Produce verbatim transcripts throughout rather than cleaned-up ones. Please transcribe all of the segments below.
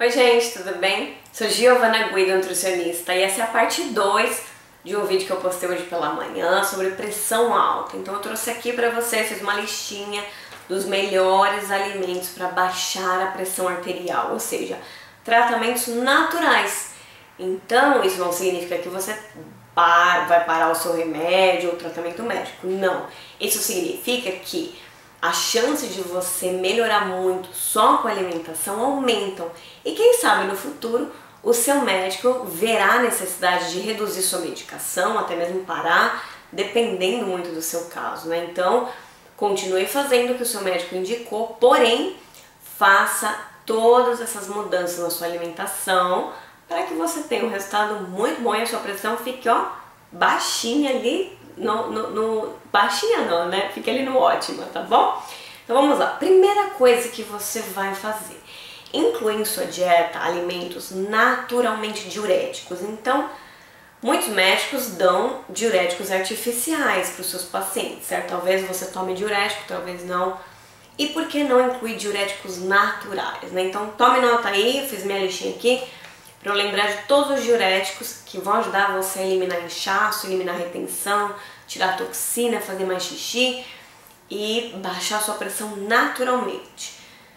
Oi gente, tudo bem? Sou Giovana Guido, nutricionista, e essa é a parte dois de um vídeo que eu postei hoje pela manhã sobre pressão alta. Então eu trouxe aqui pra vocês, fiz uma listinha dos melhores alimentos para baixar a pressão arterial, ou seja, tratamentos naturais. Então isso não significa que você vai parar o seu remédio ou tratamento médico, não. Isso significa que as chances de você melhorar muito só com a alimentação aumentam. E quem sabe no futuro o seu médico verá a necessidade de reduzir sua medicação, até mesmo parar, dependendo muito do seu caso, né? Então, continue fazendo o que o seu médico indicou, porém, faça todas essas mudanças na sua alimentação para que você tenha um resultado muito bom e a sua pressão fique, ó, baixinha ali. No, no, no, baixinha não, né? Fica ali no ótima, tá bom? Então vamos lá. Primeira coisa que você vai fazer: incluir em sua dieta alimentos naturalmente diuréticos. Então, muitos médicos dão diuréticos artificiais para os seus pacientes, certo? Talvez você tome diurético, talvez não. E por que não incluir diuréticos naturais, né? Então tome nota aí, eu fiz minha listinha aqui para eu lembrar de todos os diuréticos que vão ajudar você a eliminar inchaço, eliminar retenção, tirar toxina, fazer mais xixi e baixar sua pressão naturalmente.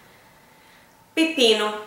Pepino,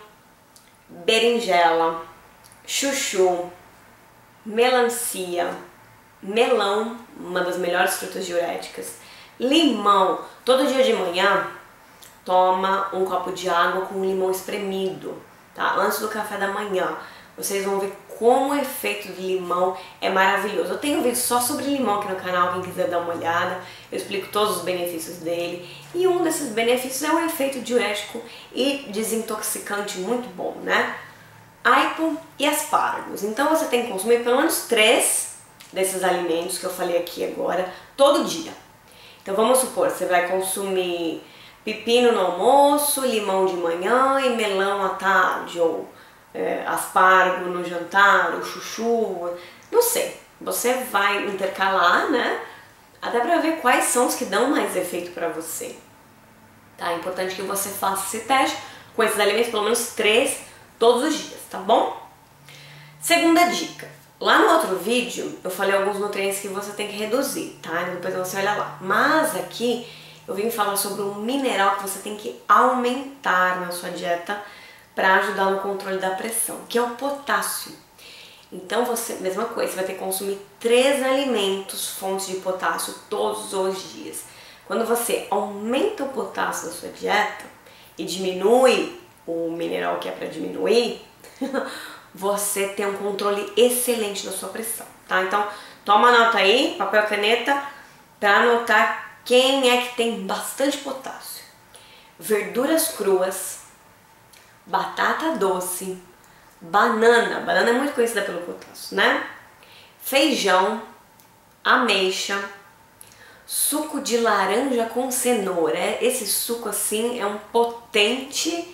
berinjela, chuchu, melancia, melão, uma das melhores frutas diuréticas, limão. Todo dia de manhã toma um copo de água com limão espremido, tá? Antes do café da manhã. Vocês vão ver como o efeito do limão é maravilhoso. Eu tenho um vídeo só sobre limão aqui no canal, quem quiser dar uma olhada. Eu explico todos os benefícios dele. E um desses benefícios é um efeito diurético e desintoxicante muito bom, né? Aipo e aspargos. Então você tem que consumir pelo menos três desses alimentos que eu falei aqui agora, todo dia. Então vamos supor, você vai consumir pepino no almoço, limão de manhã e melão à tarde, ou é, aspargo no jantar, ou chuchu, não sei. Você vai intercalar, né? Até pra ver quais são os que dão mais efeito pra você. Tá? É importante que você faça esse teste com esses alimentos, pelo menos três todos os dias, tá bom? Segunda dica. Lá no outro vídeo eu falei alguns nutrientes que você tem que reduzir, tá? Depois você olha lá. Mas aqui eu vim falar sobre um mineral que você tem que aumentar na sua dieta para ajudar no controle da pressão, que é o potássio. Então você, mesma coisa, você vai ter que consumir três alimentos fontes de potássio todos os dias. Quando você aumenta o potássio da sua dieta e diminui o mineral que é para diminuir, você tem um controle excelente da sua pressão, tá? Então toma nota aí, papel e caneta, para anotar quem é que tem bastante potássio. Verduras cruas, batata doce, banana, banana é muito conhecida pelo potássio, né? Feijão, ameixa, suco de laranja com cenoura. Esse suco assim é um potente,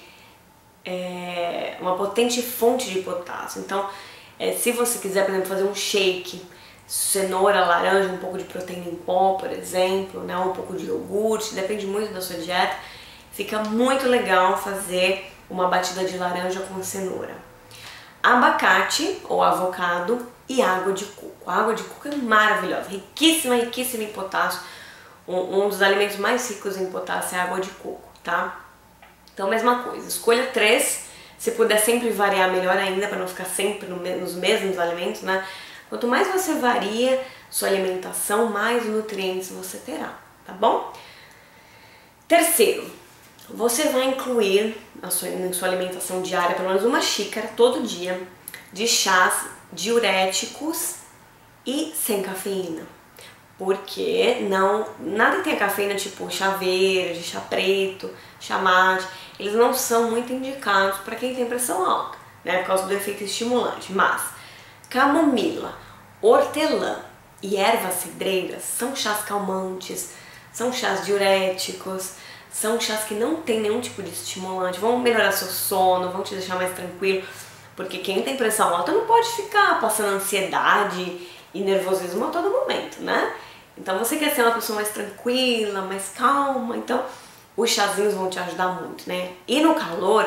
é, uma potente fonte de potássio. Então, é, se você quiser, por exemplo, fazer um shake, cenoura, laranja, um pouco de proteína em pó, por exemplo, né? Um pouco de iogurte, depende muito da sua dieta. Fica muito legal fazer uma batida de laranja com cenoura. Abacate ou avocado e água de coco. A água de coco é maravilhosa, riquíssima, riquíssima em potássio. Um, um dos alimentos mais ricos em potássio é a água de coco, tá? Então, mesma coisa, escolha três. Se puder sempre variar, melhor ainda, para não ficar sempre no, nos mesmos alimentos, né? Quanto mais você varia sua alimentação, mais nutrientes você terá, tá bom? Terceiro, você vai incluir na sua, na sua alimentação diária pelo menos uma xícara todo dia de chás diuréticos e sem cafeína. Porque não, nada tem a cafeína, tipo chá verde, chá preto, chá mate, eles não são muito indicados para quem tem pressão alta, né, por causa do efeito estimulante. Mas camomila, hortelã e ervas cidreiras são chás calmantes, são chás diuréticos, são chás que não tem nenhum tipo de estimulante, vão melhorar seu sono, vão te deixar mais tranquilo, porque quem tem pressão alta não pode ficar passando ansiedade e nervosismo a todo momento, né? Então você quer ser uma pessoa mais tranquila, mais calma, então os chazinhos vão te ajudar muito, né? E no calor,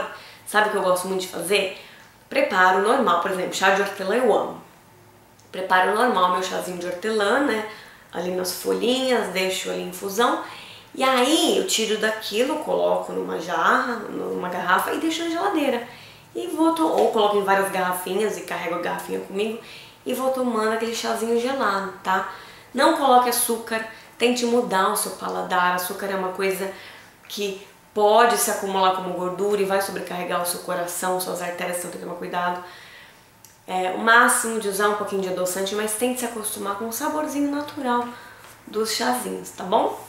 Sabe o que eu gosto muito de fazer? Preparo normal, por exemplo, chá de hortelã eu amo. Preparo normal meu chazinho de hortelã, né? Ali nas folhinhas, deixo ali em infusão. E aí eu tiro daquilo, coloco numa jarra, numa garrafa e deixo na geladeira. E vou, ou coloco em várias garrafinhas e carrego a garrafinha comigo e vou tomando aquele chazinho gelado, tá? Não coloque açúcar, tente mudar o seu paladar. Açúcar é uma coisa que pode se acumular como gordura e vai sobrecarregar o seu coração, suas artérias, então tem que tomar cuidado. É, o máximo de usar um pouquinho de adoçante, mas tente se acostumar com o saborzinho natural dos chazinhos, tá bom?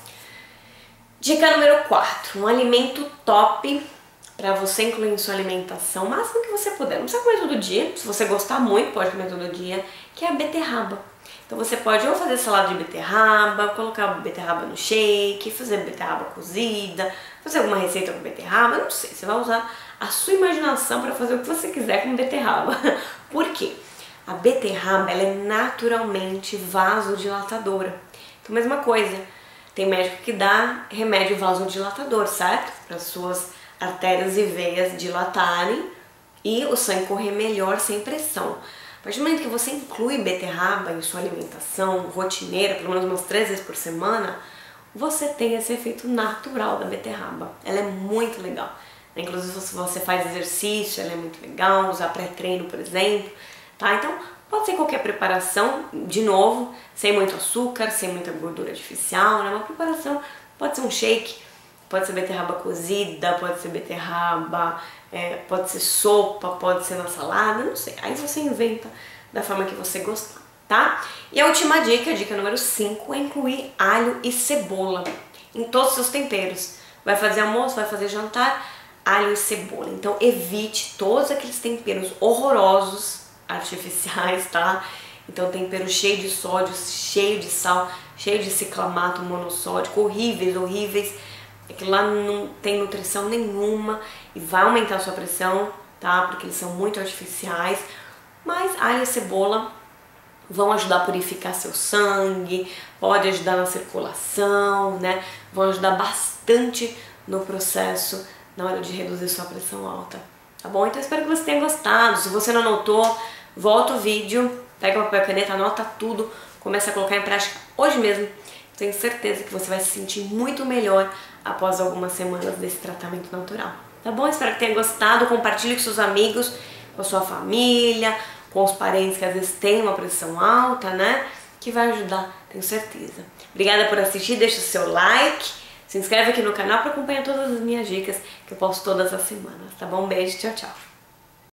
Dica número quatro, um alimento top para você incluir em sua alimentação, o máximo que você puder. Não precisa comer todo dia, se você gostar muito pode comer todo dia, que é a beterraba. Então você pode ou fazer salada de beterraba, colocar beterraba no shake, fazer beterraba cozida, fazer alguma receita com beterraba, não sei, você vai usar a sua imaginação para fazer o que você quiser com beterraba. Por quê? A beterraba ela é naturalmente vasodilatadora. Então mesma coisa, tem médico que dá remédio vasodilatador, certo? Para as suas artérias e veias dilatarem e o sangue correr melhor sem pressão. A partir do momento que você inclui beterraba em sua alimentação rotineira, pelo menos umas três vezes por semana, você tem esse efeito natural da beterraba. Ela é muito legal. Inclusive se você faz exercício, ela é muito legal, usar pré-treino, por exemplo, tá? Então pode ser qualquer preparação, de novo, sem muito açúcar, sem muita gordura artificial, né? Uma preparação, pode ser um shake, pode ser beterraba cozida, pode ser beterraba, é, pode ser sopa, pode ser na salada, não sei. Aí você inventa da forma que você gostar, tá? E a última dica, a dica número cinco, é incluir alho e cebola em todos os seus temperos. Vai fazer almoço, vai fazer jantar, alho e cebola. Então evite todos aqueles temperos horrorosos, artificiais, tá? Então tempero cheio de sódio, cheio de sal, cheio de ciclamato monossódico, horríveis, horríveis. Aquilo lá não tem nutrição nenhuma e vai aumentar a sua pressão, tá? Porque eles são muito artificiais. Mas alho e cebola vão ajudar a purificar seu sangue, pode ajudar na circulação, né? Vão ajudar bastante no processo na hora de reduzir sua pressão alta, tá bom? Então espero que você tenha gostado. Se você não anotou, volta o vídeo, pega o papel e caneta, anota tudo, começa a colocar em prática hoje mesmo. Tenho certeza que você vai se sentir muito melhor após algumas semanas desse tratamento natural, tá bom? Espero que tenha gostado, compartilhe com seus amigos, com a sua família, com os parentes que às vezes têm uma pressão alta, né? Que vai ajudar, tenho certeza. Obrigada por assistir, deixa o seu like, se inscreve aqui no canal para acompanhar todas as minhas dicas que eu posto todas as semanas, tá bom? Beijo, tchau, tchau!